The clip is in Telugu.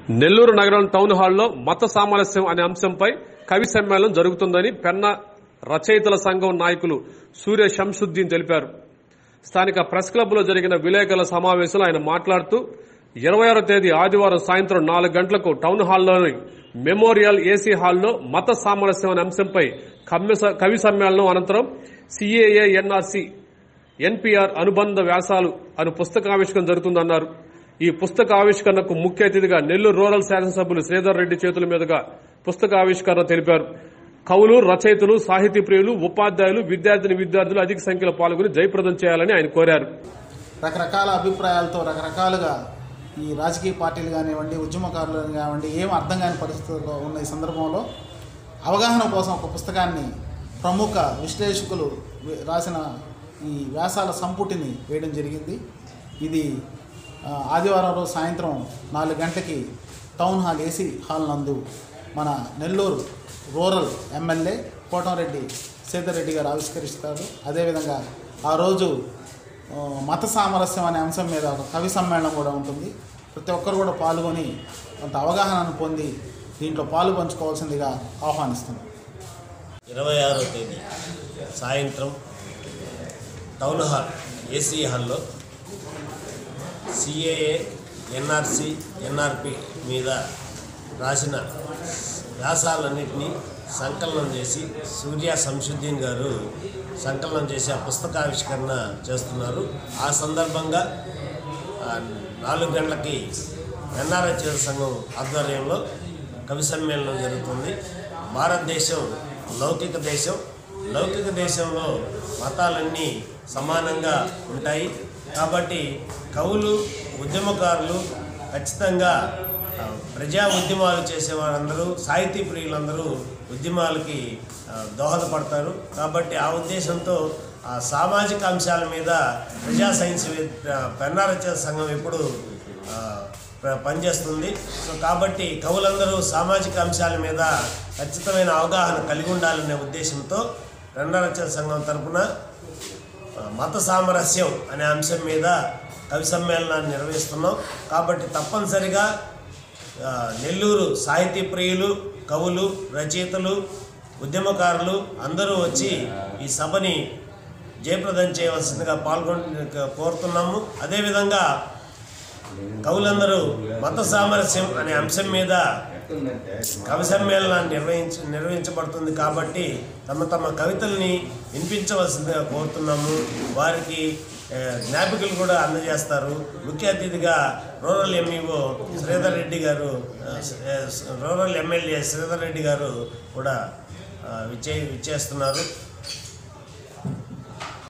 నెల్లూరు నగరం టౌన్ హాల్లో మత సామరస్యం అనే అంశంపై కవి సమ్మేళనం జరుగుతుందని పెన్న రచయితల సంఘం నాయకులు సూర్య శంసుద్దీన్ తెలిపారు. స్థానిక ప్రెస్ క్లబ్ లో జరిగిన విలేకరుల సమావేశంలో ఆయన మాట్లాడుతూ 26వ తేదీ ఆదివారం సాయంత్రం 4 గంటలకు టౌన్ హాల్లోని మెమోరియల్ ఏసీ హాల్లో మత సామరస్యం అనే అంశంపై కవి సమ్మేళనం అనంతరం సిఏఏ ఎన్ఆర్సీ ఎన్పీఆర్ అనుబంధ వ్యాసాలు అను పుస్తకావిష్కరణ జరుగుతుందన్నారు. ఈ పుస్తక ఆవిష్కరణకు ముఖ్య అతిథిగా నెల్లూరు రూరల్ శాసనసభ్యులు శ్రీధర్ రెడ్డి చేతుల మీదుగా పుస్తకావిష్కరణ తెలిపారు. కవులు, రచయితలు, సాహితీ ప్రియులు, ఉపాధ్యాయులు, విద్యార్థులు అధిక సంఖ్యలో పాల్గొని జయప్రదం చేయాలని ఆయన కోరారు. రకరకాల అభిప్రాయాలతో రకరకాలుగా ఈ రాజకీయ పార్టీలు కానివ్వండి, ఉద్యమకారులు కానివ్వండి, ఏం అర్థం కాని పరిస్థితుల్లో ఉన్న ఈ సందర్భంలో అవగాహన కోసం ఒక పుస్తకాన్ని ప్రముఖ విశ్లేషకులు రాసిన ఈ వ్యాసాల సంపుటిని వేయడం జరిగింది. ఇది ఆదివారం రోజు సాయంత్రం 4 గంటలకి టౌన్ హాల్ ఏసీ హాల్ నందు మన నెల్లూరు రూరల్ ఎమ్మెల్యే కోటంరెడ్డి శ్రీధర్ రెడ్డి గారు ఆవిష్కరిస్తారు. అదేవిధంగా ఆ రోజు మత సామరస్యం అనే అంశం మీద ఒక కవి సమ్మేళనం కూడా ఉంటుంది. ప్రతి ఒక్కరు కూడా పాల్గొని కొంత అవగాహనను పొంది దీంట్లో పాలు పంచుకోవాల్సిందిగా ఆహ్వానిస్తున్నాం. 26వ తేదీ సాయంత్రం టౌన్ హాల్ ఏసీ హాల్లో సిఏఏ ఎన్ఆర్సీ ఎన్ఆర్పి మీద రాసిన వ్యాసాలన్నింటినీ సంకలనం చేసి సూర్య శంసుద్దీన్ గారు సంకలనం చేసి ఆ పుస్తకావిష్కరణ చేస్తున్నారు. ఆ సందర్భంగా 4 గంటలకి ఎన్ఆర్ఐ సంఘం ఆధ్వర్యంలో కవి సమ్మేళనం జరుగుతుంది. భారతదేశం లౌకిక దేశం. లౌకిక దేశంలో మతాలన్నీ సమానంగా ఉంటాయి. కాబట్టి కవులు, ఉద్యమకారులు ఖచ్చితంగా ప్రజా ఉద్యమాలు చేసేవారందరూ, సాహితీ ప్రియులందరూ ఉద్యమాలకి దోహదపడతారు. కాబట్టి ఆ ఉద్దేశంతో సామాజిక అంశాల మీద ప్రజా సైన్స్ పెన్నా రచయితల సంఘం ఎప్పుడు పనిచేస్తుంది. సో కాబట్టి కవులందరూ సామాజిక అంశాల మీద ఖచ్చితమైన అవగాహన కలిగి ఉండాలనే ఉద్దేశంతో పెన్నా రచయితల సంఘం తరఫున మత సామరస్యం అనే అంశం మీద కవి సమ్మేళనాన్ని నిర్వహిస్తున్నాం. కాబట్టి తప్పనిసరిగా నెల్లూరు సాహితీ ప్రియులు, కవులు, రచయితలు, ఉద్యమకారులు అందరూ వచ్చి ఈ సభని జయప్రదం చేయవలసిందిగా కోరుతున్నాము. అదేవిధంగా కవులందరూ మత సామరస్యం అనే అంశం మీద కవి సమ్మేళనాన్ని నిర్వహించబడుతుంది. కాబట్టి తమ కవితల్ని వినిపించవలసిందిగా కోరుతున్నాము. వారికి జ్ఞాపికలు కూడా అందజేస్తారు. ముఖ్య అతిథిగా రూరల్ ఎంఈఓ శ్రీధర్ రెడ్డి గారు, రూరల్ ఎమ్మెల్యే శ్రీధర్ రెడ్డి గారు కూడా విచ్చేస్తున్నారు.